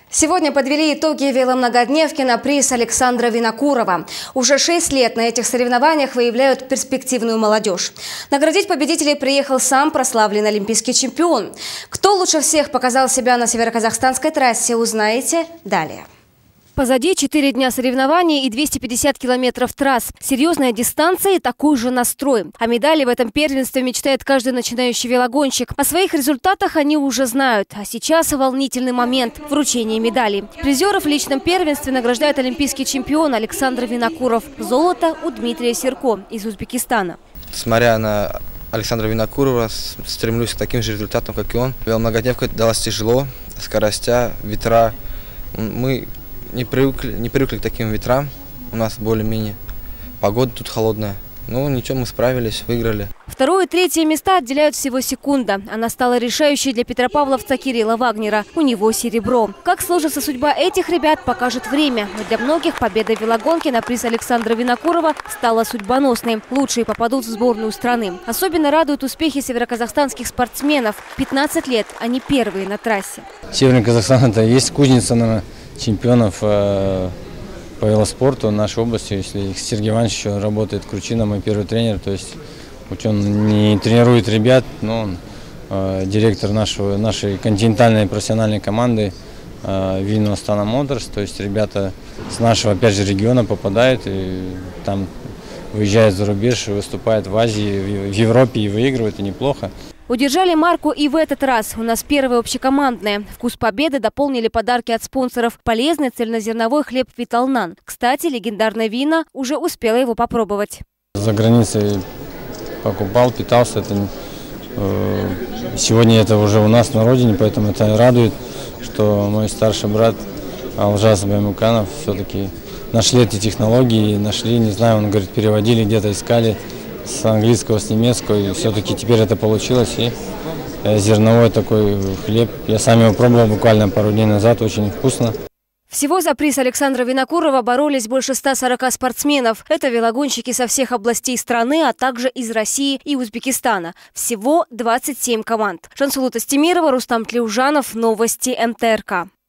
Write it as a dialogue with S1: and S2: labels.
S1: Сегодня подвели итоги веломногодневки на приз Александра Винокурова. Уже 6 лет на этих соревнованиях выявляют перспективную молодежь. Наградить победителей приехал сам прославленный олимпийский чемпион. Кто лучше всех показал себя на североказахстанской трассе, узнаете далее. Позади 4 дня соревнований и 250 километров трасс. Серьезная дистанция и такой же настрой. О медали в этом первенстве мечтает каждый начинающий велогонщик. О своих результатах они уже знают. А сейчас волнительный момент – вручение медалей. Призеров в личном первенстве награждает олимпийский чемпион Александр Винокуров. Золото у Дмитрия Серко из Узбекистана.
S2: Смотря на Александра Винокурова, стремлюсь к таким же результатам, как и он. Веломногодневка далась тяжело, скоростя, ветра. Мы не привыкли к таким ветрам. У нас более-менее погода тут холодная. Но ничего, мы справились, выиграли.
S1: Второе и третье места отделяют всего секунда. Она стала решающей для петропавловца Кирилла Вагнера. У него серебро. Как сложится судьба этих ребят, покажет время. Но для многих победа в велогонке на приз Александра Винокурова стала судьбоносной. Лучшие попадут в сборную страны. Особенно радуют успехи североказахстанских спортсменов. 15 лет они первые на трассе.
S3: Северный Казахстан – это есть кузница, наверное, чемпионов по велоспорту в нашей области. Если Сергей Иванович еще работает, Кручина, мой первый тренер, то есть хоть он не тренирует ребят, но он директор нашей континентальной профессиональной команды Вильно Астана Моторс, то есть ребята с нашего, опять же, региона попадают и там выезжают за рубеж, выступают в Азии, в Европе и выигрывают, и неплохо.
S1: Удержали марку и в этот раз. У нас первое общекомандное. Вкус победы дополнили подарки от спонсоров. Полезный цельнозерновой хлеб «Виталнан». Кстати, легендарное вино уже успела его попробовать.
S3: За границей покупал, питался. Сегодня это уже у нас на родине, поэтому это радует, что мой старший брат Алжас Баймуканов все-таки нашли эти технологии, нашли, не знаю, он говорит, переводили, где-то искали с английского, с немецкого, и все-таки теперь это получилось. И зерновой такой хлеб. Я сам его пробовал буквально пару дней назад, очень вкусно.
S1: Всего за приз Александра Винокурова боролись больше 140 спортсменов. Это велогонщики со всех областей страны, а также из России и Узбекистана. Всего 27 команд. Жансулу Тастемирова, Рустам Тлеужанов. Новости МТРК.